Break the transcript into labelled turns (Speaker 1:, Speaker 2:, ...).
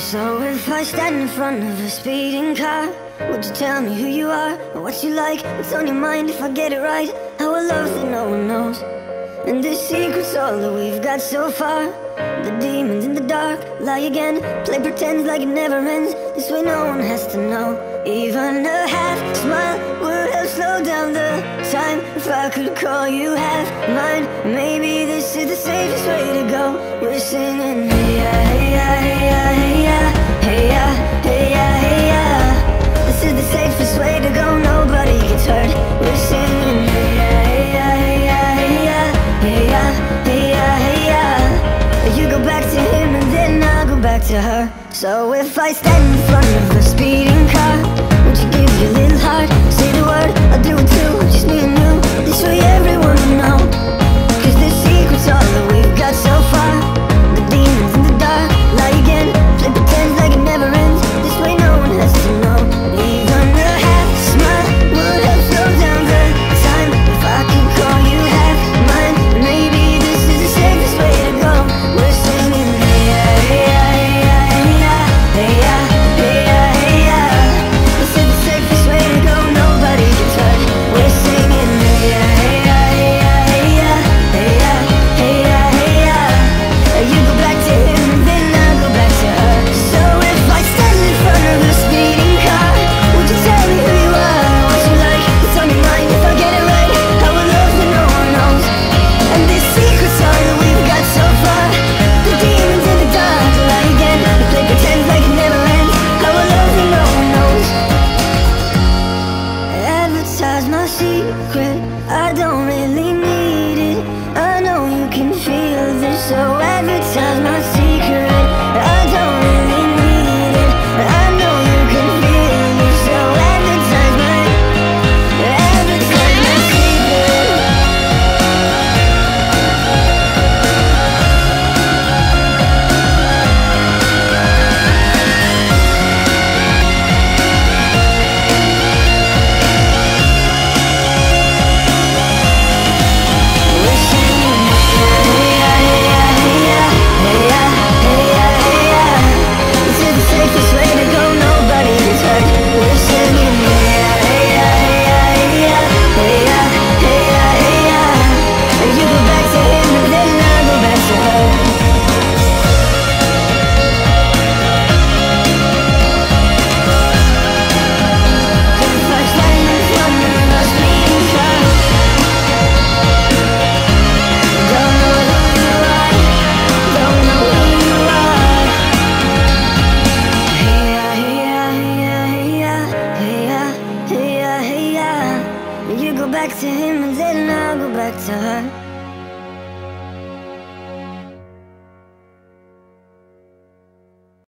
Speaker 1: So if I stand in front of a speeding car, would you tell me who you are, or what you like, what's on your mind? If I get it right, our love that no one knows. And the secret's all that we've got so far. The demons in the dark lie again, play pretend like it never ends. This way no one has to know. Even a half smile would help slow down the time. If I could call you half mine, maybe this is the safest way to go. We're singing hey ya, hey ya, hey ya, hey ya, hey ya, hey ya, hey ya. This is the safest way to go, nobody gets hurt. We're singing hey ya, hey ya, hey ya, hey ya, hey ya, hey ya, hey ya. You go back to him and then I'll go back to her. So if I stand in front of a speeding car, would you give your little heart, say the word, I'll do it too, just me and you. This way everyone will know, 'cause the secret's all that we've got so far. The demons in the dark lie again, play pretend like it never ends. This way no one has to know. Even a half smile would help slow down the time. If I could call you half mine, maybe this is the safest way to go. We're singing hey ya, hey ya, hey ya, hey ya, hey ya, hey ya, hey ya. This is the safest way to go, nobody gets hurt. We're singing hey ya, hey ya, hey ya, hey ya, hey ya, hey ya, hey ya. You go back to him and then I'll go back to her. So if I stand in front of a speeding car, would you tell me who you are, what you like, what's on your mind? If I get it right, I will love that no one knows. And this secret's all that we've got so far. The demons in the dark lie again, they play pretend like it never ends. I will love that no one knows. Advertise my secret, I don't really need it. I know you can feel this, so advertise my secret. I don't really need it. I know you can feel this, so advertise my secret. We're singing hey ya, hey ya, hey ya, hey ya, hey ya, hey ya. This is the safest way to go, nobody gets hurt. We're singing hey ya, hey ya, hey ya, hey ya, hey ya, hey ya, hey ya. You go back to him and then I'll go back to her. If I stand in front of a speeding car, don't know who you are, don't know who you are. Hey ya, hey ya, hey ya, hey ya, hey ya, hey ya, hey ya. You go back to him and then I'll go back to her.